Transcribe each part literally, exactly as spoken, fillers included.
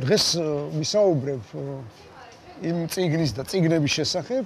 დღეს ვისაუბრებ იმ წიგნის და წიგნების შესახებ,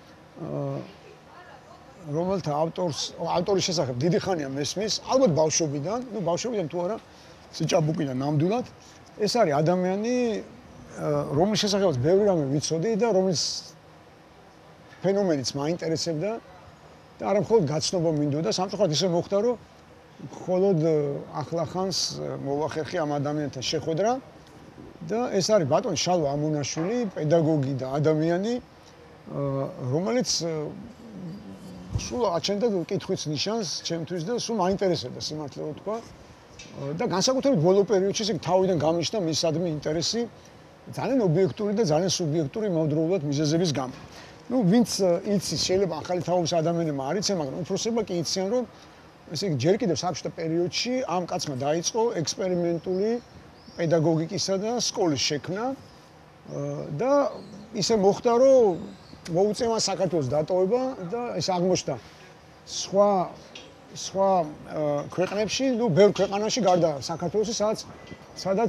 რომელთა ავტორს, ავტორის შესახებ დიდი ხანია მესმის, ალბათ ბავშვობიდან, ну ბავშვობიდან თუ არა, სიჭაბუკიდან ნამდვილად. ეს არის ადამიანი, რომლის შესახებაც ბევრი რამე ვიცოდი და რომლის ფენომენიც მაინტერესებდა და არა მხოლოდ გაცნობა მინდოდა, სამწუხაროდ ისე მოხდა, რომ მხოლოდ ახლახანს მოვახერხე ამ ადამიანთან შეხვედრა და ეს არის ბატონი შალვა ამონაშვილი, პედაგოგი და ადამიანი, რომელიც სულ აჩენდა კითხვის ნიშანს ჩემთვის და სულ მაინტერესებდა სიმართლე ვთქვა და განსაკუთრებით ბოლო პერიოდში ისე თავიდან გამიშთა მისადმი ინტერესი ძალიან ობიექტური და ძალიან სუბიექტური იმავდროულად მიზეზების გამო. Ну, ვინც იცის, შეიძლება ახალი თაობის ადამიანებმა არ იციან, მაგრამ უფროსებმა კი იციან, რომ ესე იგი ჯერ კიდევ საბჭოთა პერიოდში ამ კაცმა დაიწყო ექსპერიმენტული პედაგოგიკისა და სკოლის შექმნა და ისე მოხდა, რომ მოუწევა საქართველოს დატოვება და ეს აღმოჩნდა სხვა სხვა ქვეყნებში, ну, ბევრ ქვეყანაში გარდა საქართველოსი, სადაც სადაც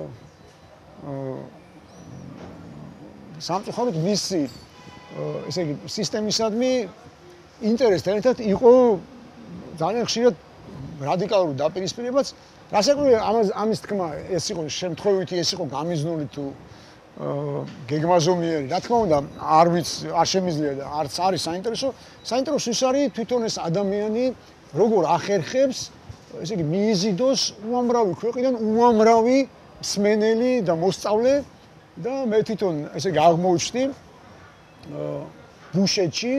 სამწუხაროდ მისი ესე იგი სისტემისადმი ინტერესთან ერთად იყო ძალიან ხშირად რადიკალური დაპირისპირებაც, რასაკვირველია ამას ამის თქმა ეს იყო შემთხვევითი, ეს იყო გამიზნული თუ გეგმაზომიერი, რა თქმა უნდა, არ ვიცი, არ შემიძლია და არც არის საინტერესო. საინტერესო ის არის თვითონ ეს ადამიანი როგორ ახერხებს, ესე იგი მიიზიდოს უამრავი ქვეყნიდან უამრავი მსმენელი და მოსწავლე და მე თვითონ ესე იგი აღმოჩნდი ბუშეტში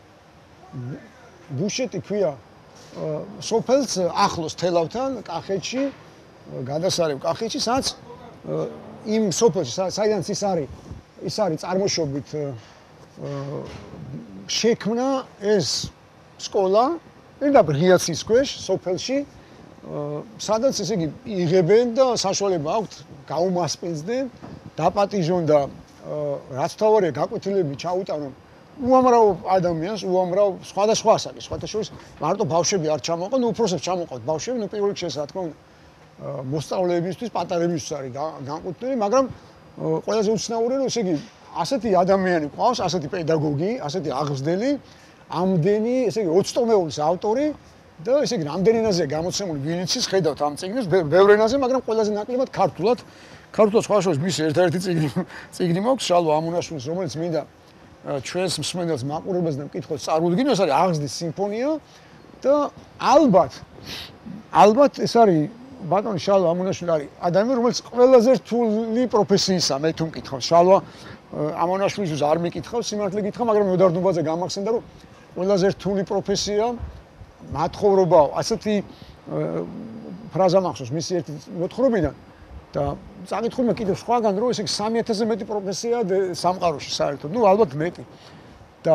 ბუშეტი ქვია სოფელს ახლოს თელავთან კახეთში გადასარევ კახეთში სადაც იმ სოფელში საიდანაც ის არის ის არის წარმოშობით შექმნა ეს სკოლა პირდაპირ ღიაცის ქვეშ სოფელში სადაც ესე იგი იღებენ და საშუალება აქვთ გაუმასპინძდნენ დაპატიჟონ და რაც თავარია გაკვეთილები ჩაუტანონ უამრავ ადამიანს, უამრავ სხვადასხვა ასაკის, სხვათა შორის მარტო ბავშვები არ ჩამოყავთ, ნუ უფროსებს ჩამოყავთ ბავშვები, ნუ პირველ რიგში ეს რა თქმა უნდა მოსწავლეებისთვის, პატარებისთვის არის განკუთვნილი, მაგრამ ყველაზე უცნაურია, რომ ესე იგი ასეთი ადამიანი ყავს, ასეთი პედაგოგი, ასეთი აღზრდელი, ამდენი, ესე იგი ოცდამეულის ავტორი და ესე იგი რამდენი ენაზეა გამოცემული, ვინ იცის, ხედავთ ამ წიგნს, ბევრ ენაზე, მაგრამ ყველაზე ნაკლებად ქართულად. ქართულად სხვა შორის მისი ერთ-ერთი წიგნი წიგნი მაქვს, შალვა ამონაშვილის, რომელიც მინდა ჩვენს მსმენელს მაყურებელს და მკითხველს წარუდგინო, ეს არის აღზრდის სიმფონია და ალბათ ალბათ ეს არის ბატონი შალვა ამონაშვილი არის ადამიანი, რომელიც ყველაზე რთული პროფესიისაა, მე თუ მკითხავ შალვა ამონაშვილისთვის არ მიკითხავ, სიმართლე გითხრა, მაგრამ მოდარდნობაზე გამახსენდა, რომ ყველაზე რთული პროფესია მათხოვრობაა. ასეთი ფრაზა მახსოვს მისი ერთი მოთხრობიდან და წაკითხულმა კიდევ სხვაგან, რომ ესე იგი სამი ათასზე მეტი პროფესია სამყაროში საერთოდ, ну ალბათ მეტი. და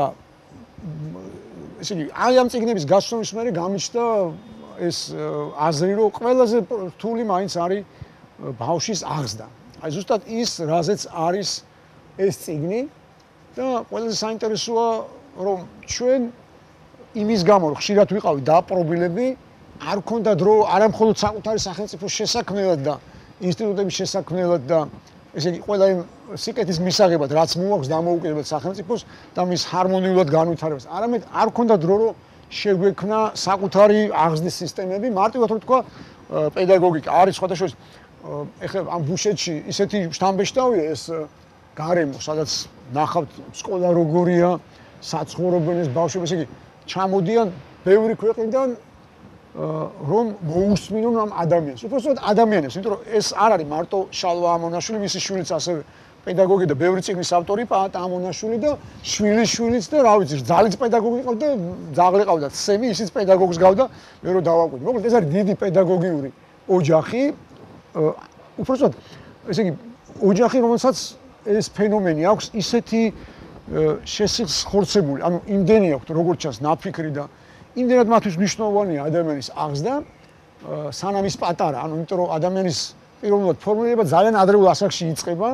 ესე იგი აი ამ წიგნების გასვლის მერე გამიჩნდა ეს აზრი, რომ ყველაზე რთული მაინც არის ბავშვის აღზრდა. აი ზუსტად ის, რაზეც არის ეს წიგნი და ყველაზე საინტერესოა, რომ ჩვენ იმის გამო, რომ ხშირად ვიყავით დაპრობილები, არ ქონდა დრო არა მხოლოდ საკუთარი სახელმწიფოს შესაქმნელად და ინსტიტუტების შესაქმნელად და ესე იგი ყველა იმ სიკეთის მისაღებად, რაც მოაქვს დამოუკიდებელ სახელმწიფოს და მის ჰარმონიულად განვითარებას. არამედ არ ქონდა დრო, რომ შეგვექმნა საკუთარი აღზრდის სისტემები, მარტივად რომ თქვა, პედაგოგიკა არის სხვათა შორის ეხლა ამ ბუშეტში ისეთი შთამბეჭდავია ეს გარემო, სადაც ნახავთ სკოლა როგორია, საცხოვრებენ ეს ბავშვები, ესე იგი ჩამოდიან ბევრი ქვეყნიდან რომ მოусმინონ ამ ადამიანს. უბრალოდ ადამიანებს, იმიტომ რომ ეს არ არის მარტო შალვა ამონაშვილი, მისი შვილიც ასევე პედაგოგი და ბევრი წიგნის ავტორი პაატა ამონაშვილი და შვილის შვილიც და რა ვიცი, ძალიც პედაგოგი ყავდა, ძაღლი ყავდა, სემი ისიც პედაგოგს გავდა, მე რო დავაკვირდი. მოკლედ ეს არის დიდი პედაგოგიური ოჯახი. უბრალოდ ესე იგი ოჯახი, რომელსაც ეს ფენომენი აქვს ისეთი შესიხორცებული, ანუ იმდენი აქვს როგორც ჩანს ნაფიქრი და იმდენად მათთვის მნიშვნელოვანია ადამიანის აღზრდა, სანამ ის პატარა, ანუ იმიტომ რომ ადამიანის პირველად ფორმულირება ძალიან ადრეულ ასაკში იწყება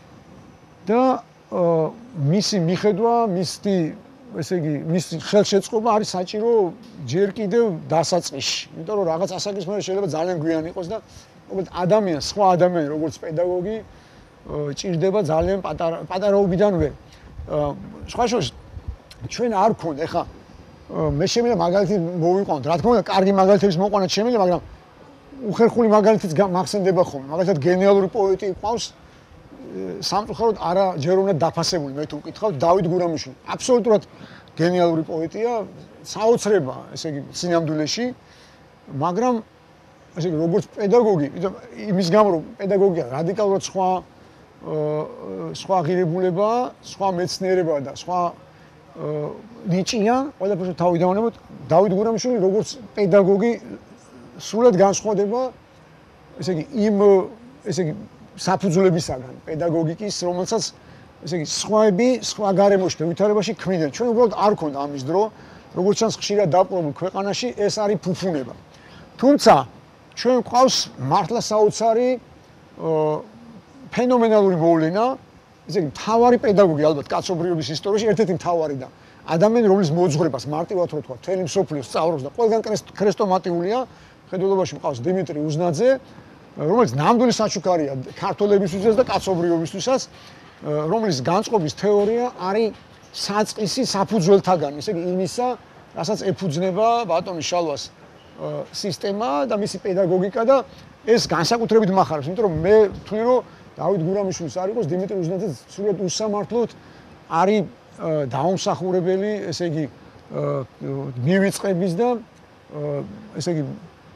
და მისი მიხედვა, მისი ესე იგი, მისი ხელშეწყობა არის საჭირო ჯერ კიდევ დასაწყისში. იმიტომ რომ რაღაც ასაკის მერე შეიძლება ძალიან გვიან იყოს და მოკლედ ადამიანს, სხვა ადამიანი როგორც პედაგოგი ჭირდება ძალიან პატარა პატარაობიდანვე. სხვა შორის ჩვენ არ გქონდა, ეხა მე შემიძლია მაგალითი მოვიყვანოთ, რა თქმა უნდა, კარგი მაგალითების მოყვანა შემიძლია, მაგრამ უხერხული მაგალითიც მახსენდება ხოლმე. მაგალითად გენიალური პოეტი ყავს სამწუხაროდ არა ჯერ უნდა დაფასებული, მე თუ ვკითხავთ, დავით გურამიშვილი. აბსოლუტურად გენიალური პოეტია, საოცრება, ესე იგი, სინამდვილეში, მაგრამ ესე იგი, როგორც პედაგოგი, იმის გამო, რომ პედაგოგია რადიკალურად სხვა სხვა ღირებულებაა, სხვა მეცნიერებაა და სხვა ნიჭია, ყველაფერს თავი დავანებოთ, დავით გურამიშვილი როგორც პედაგოგი სრულად განსხვავდება, ესე იგი, იმ ესე იგი, საფუძვლებისაგან, პედაგოგიკის, რომელსაც ესე იგი, სხვაები, სხვა გარემოში და ვითარებაში ქმნიან. ჩვენ უბრალოდ არ გქონდა ამის დრო, როგორც ჩანს ხშირად დაპყრობილ ქვეყანაში ეს არის ფუფუნება. თუმცა ჩვენ გვყავს მართლა საოცარი ფენომენალური მოვლენა, ესე იგი, მთავარი პედაგოგი ალბათ კაცობრიობის ისტორიაში, ერთ-ერთი მთავარი და ადამიანი, რომლის მოძღვრებას მარტივად რო თქვა, მთელი მსოფლიო სწავლობს და ყველგან ქრესტომატიულია, ხედველობაში მყავს დიმიტრი უზნაძე, რომელიც ნამდვილი საჩუქარია ქართველებისთვისაც და კაცობრიობისთვისაც, რომლის განწყობის თეორია არის საწყისი საფუძველთაგან, ესე იგი იმისა, რასაც ეფუძნება ბატონი შალვას სისტემა და მისი პედაგოგიკა და ეს განსაკუთრებით მახარებს, იმიტომ რომ მე ვთვლი, რომ დავით გურამიშვილის არ იყოს დიმიტრი უზნაძე სრულად უსამართლოდ არის დაუმსახურებელი, ესე იგი მივიწყების და ესე იგი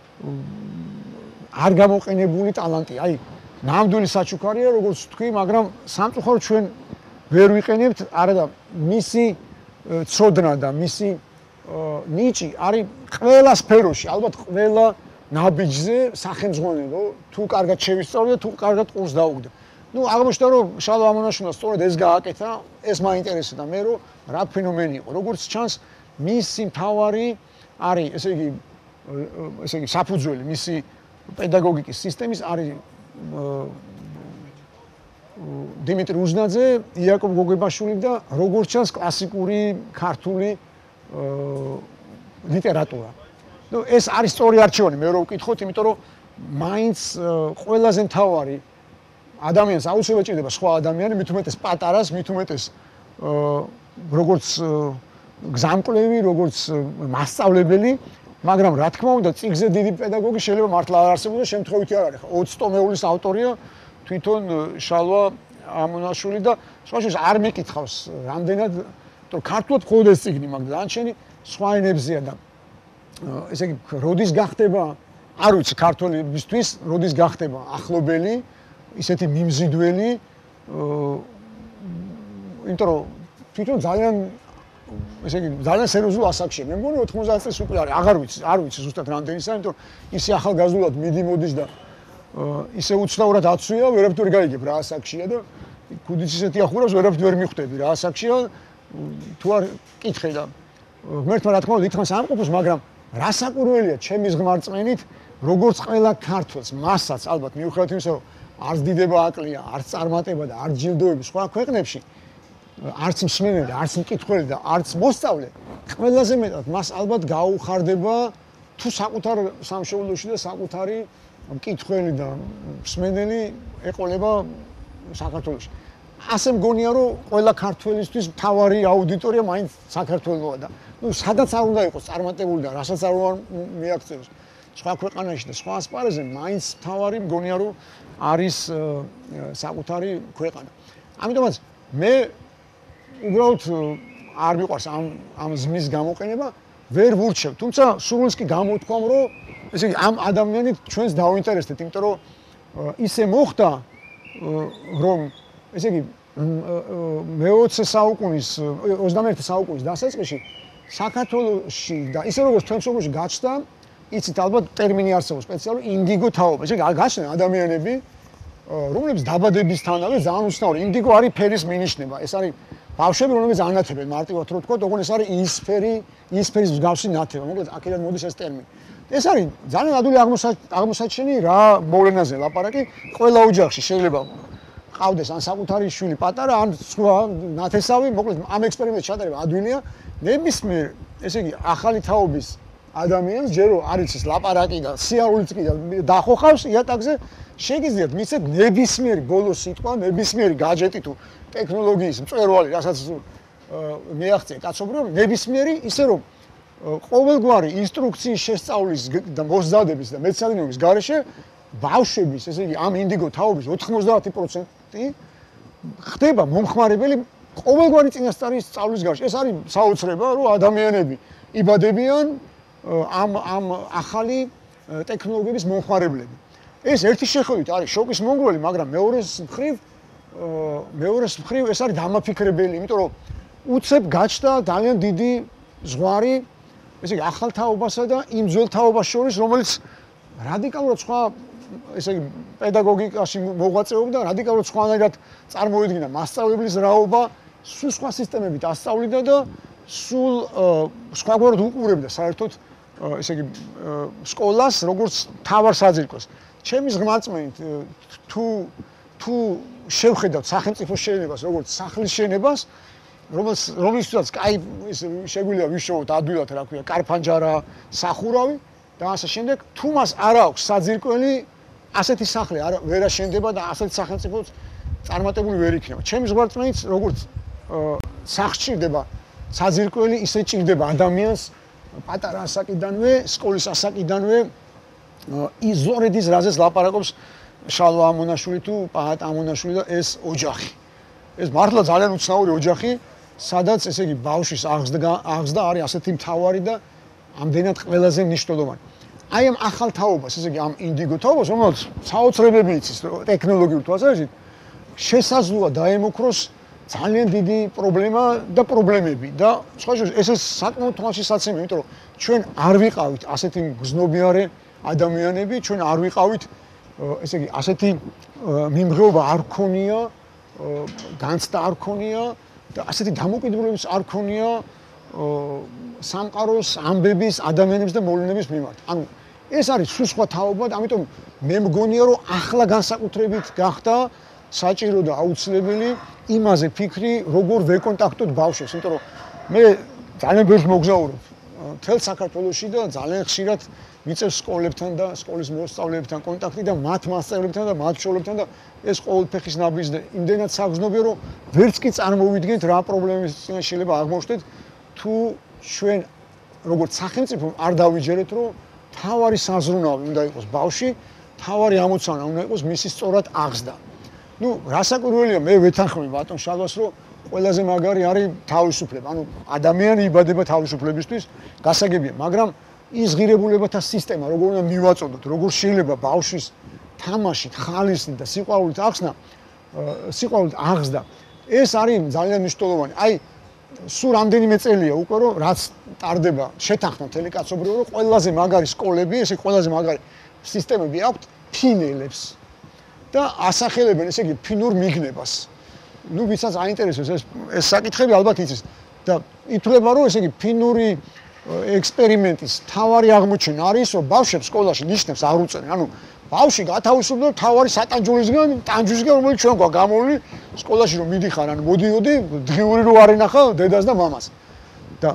არ გამოყენებული ტალანტი. აი, ნამდვილი საჩუქარია, როგორც თქვი, მაგრამ სამწუხაროდ ჩვენ ვერ ვიყენებთ, არა და მისი ცოდნა და მისი ნიჭი არის ყველა სფეროში, ალბათ ყველა ნაბიჯზე სახელმძღვანელო, თუ კარგად შევისწავლე, თუ კარგად ყურს დაუგდა. ნუ აღმოჩნდა, რომ შალვა ამონაშვილმა სწორედ ეს გააკეთა, ეს მაინტერესდა მე, რომ რა ფენომენი იყო. როგორც ჩანს, მისი მთავარი არის, ესე იგი, ესე იგი, საფუძველი, მისი პედაგოგიკის სისტემის არის დიმიტრი უზნაძე, იაკობ გოგებაშვილი და როგორც ჩანს კლასიკური ქართული ლიტერატურა. ნუ ეს არის სწორი არჩევანი, მე რო ვკითხოთ, იმიტომ რომ მაინც ყველაზე მთავარი ადამიანს აუცილებლად ჭირდება სხვა ადამიანი, მით უმეტეს პატარას, მით უმეტეს როგორც გზამკვლევი, როგორც მასწავლებელი, მაგრამ რა თქმა უნდა, წიგზე დიდი პედაგოგი შეიძლება მართლა არ არსებობდეს, შემთხვევითი არ არის. ოცი ტომეულის ავტორია თვითონ შალვა ამონაშვილი და სხვა შორის არ მეკითხავს რამდენად, იმიტომ რომ ქართულად მხოლოდ ეს წიგნი მაქვს, დანარჩენი სხვა ენებზეა და ესე იგი, როდის გახდება, არ ვიცი ქართველებისთვის, როდის გახდება ახლობელი, ისეთი მიმზიდველი, იმიტომ რომ თვითონ ძალიან ესე იგი, ძალიან სერიოზულ ასაკშია. მე მგონი ოთხმოცდაათი წლის უკვე არის, აღარ ვიცი, არ ვიცი ზუსტად რამდენისა, იმიტომ რომ ისე ახალგაზრდულად მიდი მოდის და ისე უცნაურად აცვია, ვერაფერ გაიგებ რა ასაკშია და ქუდიც ისეთი ახურავს, ვერაფერ ვერ მიხვდები რა ასაკშია, თუ არ კითხე და ღმერთმა რა თქმა უნდა ითხრა სამყოფოს, მაგრამ რასაკვირველია ჩემი ზღმარწმენით, როგორც ყველა ქართველს, მასაც ალბათ მიუხედავად იმისა, რომ არც დიდება აკლია, არც წარმატება და არც ჯილდოები სხვა ქვეყნებში, არც მსმენელი, არც მკითხველი და არც მოსწავლე, ყველაზე მეტად მას ალბათ გაუხარდება თუ საკუთარ სამშობლოში და საკუთარი მკითხველი და მსმენელი ეყოლება საქართველოში. ასე მგონია, რომ ყველა ქართველისთვის მთავარი აუდიტორია მაინც საქართველოა და ნუ სადაც არ უნდა იყოს წარმატებული და რასაც არ უნდა მიაქცევოს სხვა ქვეყანაში და სხვა ასპარეზზე, მაინც მთავარი მგონია, რომ არის საკუთარი ქვეყანა. ამიტომაც მე უბრალოდ არ მიყვარს ამ ამ ზმნის გამოყენება, ვერ ვურჩევ. თუმცა სულს კი გამოთქვამ, რომ ესე იგი ამ ადამიანით ჩვენს დავინტერესდეთ, იმიტომ რომ ისე მოხდა, რომ ესე იგი მეოცე საუკუნის, ოცდამეერთე საუკუნის დასაწყისში საქართველოში და ისე როგორც თქვენ სოფელში გაჩნდა, იცით ალბათ ტერმინი არსებობს სპეციალური ინდიგო თაობა. ესე იგი გაჩნდნენ ადამიანები, რომლებიც დაბადებისთანავე ძალიან უცნაური ინდიგო არის ფერის მინიშნება. ეს არის ბავშვები, რომლებიც ანათებენ მარტივად რო ვთქვა, ოღონდ ეს არის იისფერი, იისფერის მსგავსი ნათება. მოკლედ აქედან მოდის ეს ტერმინი. ეს არის ძალიან ადვილი აღმოსაჩენი რა მოვლენაზე ლაპარაკი, ყველა ოჯახში შეიძლება ყავდეს ან საკუთარი შვილი პატარა, ან სხვა ნათესავი, მოკლედ ამ ექსპერიმენტს ჩატარება ადვილია. ნებისმიერ, ესე იგი, ახალი თაობის ადამიანს ჯერ რომ არ იცის ლაპარაკი და სიარულიც კი დახოხავს იატაკზე, შეგიძლიათ მიცეთ ნებისმიერი ბოლო სიტყვა, ნებისმიერი გაჯეტი თუ ტექნოლოგიის მწვერვალი, რასაც მიაღწია კაცობრიობა, ნებისმიერი ისე რომ ყოველგვარი ინსტრუქციის შესწავლის და მოსზადების და მეცადინეობის გარეშე ბავშვების, ესე იგი ამ ინდიგო თაობის ოთხმოცდაათი პროცენტი ხდება მომხმარებელი ყოველგვარი წინასწარი სწავლის გარეშე. ეს არის საოცრება, რომ ადამიანები იბადებიან ამ ამ ახალი ტექნოლოგიების მომხმარებლები. ეს ერთი შეხედვით არის შოკის მომგვრელი, მაგრამ მეორეს მხრივ მეორეს მხრივ ეს არის დამაფიქრებელი, იმიტომ რომ უცებ გაჩნდა ძალიან დიდი ზღვარი, ესე იგი ახალ თაობასა და იმ ძველ თაობას შორის, რომელიც რადიკალურად სხვა, ესე იგი პედაგოგიკაში მოღვაწეობდა, რადიკალურად სხვანაირად წარმოედგინა მასწავლებლის რაობა, სულ სხვა სისტემებით ასწავლიდა და სულ სხვაგვარად უყურებდა საერთოდ ესე იგი სკოლას, როგორც მთავარ საძირკოს. ჩემი ზღმაწმენით თუ თუ შევხედავთ სახელმწიფოს შეენებას, როგორც სახლის შეენებას, რომელსაც კაი შეგვიძლია ვიშოვოთ ადვილად, რა ქვია, კარფანჯარა, სახურავი და ასე შემდეგ, თუ მას არ აქვს საძირკველი, ასეთი სახლი არ ვერ აშენდება და ასეთი სახელმწიფო წარმატებული ვერ იქნება. ჩემი ზღმაწმენით, როგორც სახლს ჭირდება საძირკველი, ისე ჭირდება ადამიანს პატარა ასაკიდანვე, სკოლის ასაკიდანვე ის ზორედის რაზეც ლაპარაკობს შალვა ამონაშვილი თუ პაატ ამონაშვილი და ეს ოჯახი. ეს მართლა ძალიან უცნაური ოჯახი, სადაც ესე იგი ბავშვის აღზრდა აღზრდა არის ასეთი მთავარი და ამდენად ყველაზე მნიშვნელოვანი. აი ამ ახალ თაობას, ესე იგი ამ ინდიგო თაობას, რომელიც საოცრებები იცის ტექნოლოგიურ თვალსაზრისით, შესაძლოა დაემუქროს ძალიან დიდი პრობლემა და პრობლემები და სხვა შორის ეს საკმაოდ თვალშისაცემი, იმიტომ რომ ჩვენ არ ვიყავით ასეთი გზნობიარე ადამიანები, ჩვენ არ ვიყავით ესე იგი ასეთი მიმღეობა არ ქონია, განცდა არ ქონია და ასეთი დამოკიდებულების არ ქონია სამყაროს ამბების, ადამიანების და მოვლენების მიმართ. ანუ ეს არის სულ სხვა თაობა და ამიტომ მე მგონია რომ ახლა განსაკუთრებით გახდა საჭირო და აუცილებელი იმაზე ფიქრი, როგორ ვეკონტაქტოთ ბავშვებს, იმიტომ რომ მე ძალიან ბევრს მოგზაურობ მთელ საქართველოში და ძალიან ხშირად მიწევს სკოლებთან და სკოლის მოსწავლეებთან კონტაქტი და მათ მასწავლებლებთან და მათ მშობლებთან და ეს ყოველფეხის ნაბიჯს და იმდენად საგრძნობია, რომ ვერც კი წარმოვიდგენთ რა პრობლემის წინაშე შეიძლება აღმოჩნდეთ, თუ ჩვენ როგორც სახელმწიფო არ დავიჯერეთ, რომ თავარი საზრუნავი უნდა იყოს ბავშვი, თავარი ამოცანა უნდა იყოს მისი სწორად აღზრდა. ნუ რასაკვირველია, მე ვეთანხმები ბატონ შალვას, რომ ყველაზე მაგარი არის თავისუფლება. ანუ ადამიანი იბადება თავისუფლებისთვის, გასაგებია, მაგრამ ის ღირებულებათა სისტემა, როგორ უნდა მივაწოდოთ, როგორ შეიძლება ბავშვის თამაშით, ხალისით და სიყვარულით ახსნა, სიყვარულით აღზრდა, ეს არის ძალიან მნიშვნელოვანი. აი, სულ რამდენიმე წელია უკვე, რომ რაც ტარდება, შეთანხმდა მთელი კაცობრიობა, რომ ყველაზე მაგარი სკოლები, ესე ყველაზე მაგარი სისტემები აქვთ ფინელებს და ასახელებენ, ესე იგი, ფინურ მიგნებას. ნუ ვისაც აინტერესებს ეს ეს საკითხები ალბათ იცის და ითვლება, რომ ესე იგი, ფინური ექსპერიმენტის თავარი აღმოჩენა არის, რომ ბავშვებს სკოლაში ნიშნებს არ უწევენ. ანუ ბავშვი გათავისუფლდა თავარი სატანჯულისგან, ტანჯვისგან, რომელიც ჩვენ გვაქვს გამოვლილი სკოლაში რომ მიდიხარ, ანუ მოდიოდი, დღიური რო არ ენახა დედას და მამას. და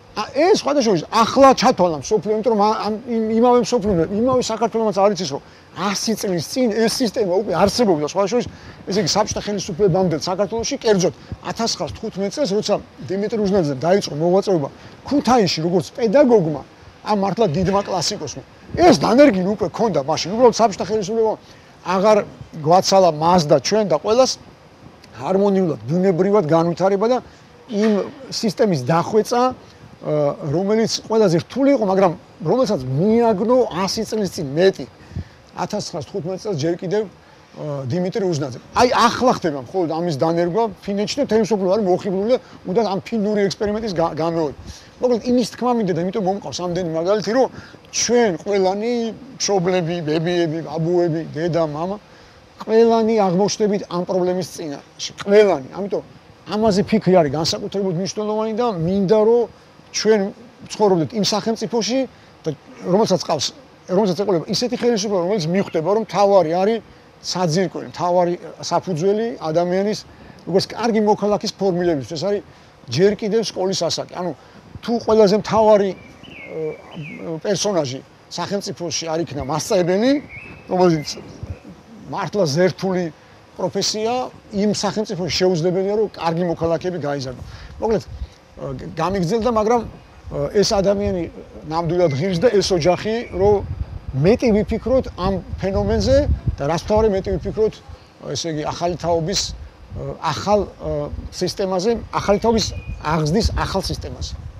ეს სხვადასხვა ახლა ჩათვალა მსოფლიო, იმიტომ რომ იმავე მსოფლიო, იმავე საქართველოსაც არ იცის, რომ ასი წლის წინ ეს სისტემა უკვე არსებობდა სხვადასხვა, ესე იგი საბჭოთა ხელისუფლებამდე საქართველოში, კერძოდ ათას ცხრაას თხუთმეტ წელს, როცა დიმიტრი უზნაძემ დაიწყო მოღვაწეობა ქუთაისში როგორც პედაგოგმა, ამ მართლა დიდმა კლასიკოსმა. ეს დანერგილი უკვე ქონდა მაშინ, უბრალოდ საბჭოთა ხელისუფლება აღარ გვაცალა მას და ჩვენ და ყველას ჰარმონიულად, ბუნებრივად განვითარება და იმ სისტემის დახვეწა, რომელიც ყველაზე რთული იყო, მაგრამ რომელსაც მიაგნო ასი წლის წინ მეტი ათას ცხრაას თხუთმეტ წელს ჯერ კიდევ დიმიტრი უზნაძემ. აი ახლა ხდება მხოლოდ ამის დანერგვა ფინეთში და თემის უბრალოდ არის მოხიბლული და უნდა ამ ფინური ექსპერიმენტის გამეორება. მოკლედ იმის თქმა მინდა და იმიტომ მომყავს ამდენი მაგალითი, რომ ჩვენ ყველანი მშობლები, ბებიები, ბაბუები, დედა, მამა, ყველანი აღმოჩნდებით ამ პრობლემის წინაშე. ყველანი. ამიტომ ამაზე ფიქრი არის განსაკუთრებით მნიშვნელოვანი და მინდა რომ ჩვენ ცხოვრობდეთ იმ სახელმწიფოში, რომელსაც ყავს, რომელსაც ეყოლება ისეთი ხელისუფლება, რომელიც მიხვდება, რომ თავარი არის საძირკველი, თავარი საფუძველი ადამიანის, როგორც კარგი მოქალაქის ფორმირებისთვის. ეს არის ჯერ კიდევ სკოლის ასაკი. ანუ თუ ყველაზე მთავარი პერსონაჟი სახელმწიფოში არ იქნა მასწავლებელი, რომელიც მართლა ზერთული პროფესია, იმ სახელმწიფოში შეუძლებელია რომ კარგი მოქალაქეები გაიზარდონ. მოკლედ გამიგრძელდა, მაგრამ ეს ადამიანი ნამდვილად ღირს და ეს ოჯახი რომ მეტი ვიფიქროთ ამ ფენომენზე და რაც თავარი მეტი ვიფიქროთ ესე იგი ახალი თაობის ახალ სისტემაზე, ახალი თაობის აღზრდის ახალ სისტემაზე.